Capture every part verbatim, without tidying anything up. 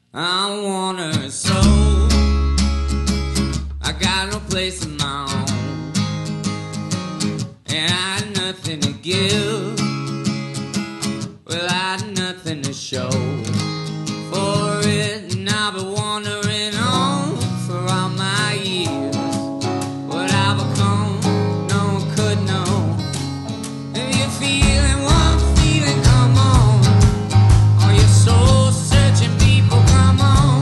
I want her so. I got no place of my own, and I had nothing to give. Well, I had nothing to show for it, and I've been wandering on for all my years. What I become, no one could know. If you're feeling what I'm feeling, come on. Are you soul searching people, come on.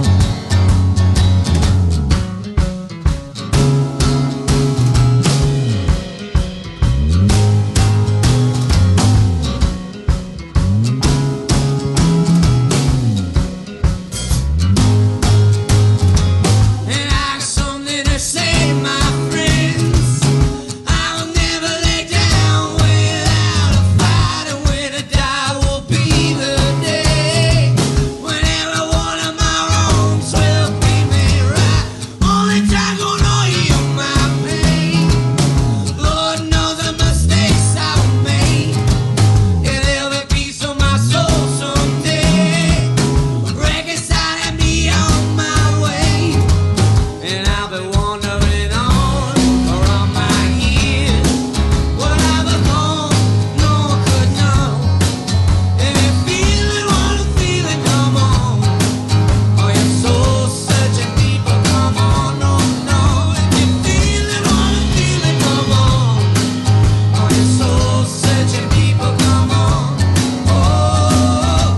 And I got something to say, my friends. I will never lay down without a fight, and when I die will be the day when every one of my wrongs will be made right. Only time gonna heal my pain. Lord knows the mistakes I've made, and there'll be peace on my soul someday. Reconciling me on my way, and I've been wandering on for all my years. What I've become, no one could know. If you're feeling what I'm feeling, come on. Are you soul searching people, come on. No, no. If you're feeling what I'm feeling, come on. Are you soul searching people, come on. Oh.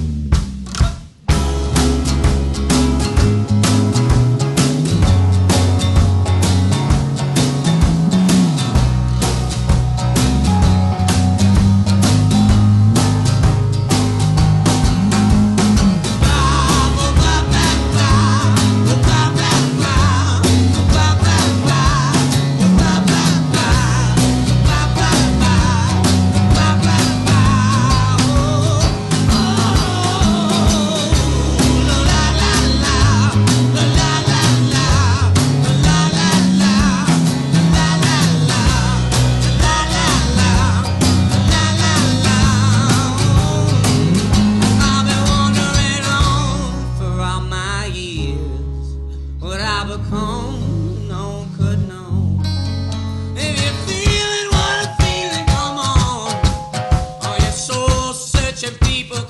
I've been wandering on for all my years. What I become, no one could know. If you're feeling what I'm feeling, come on. Are you soul searching people?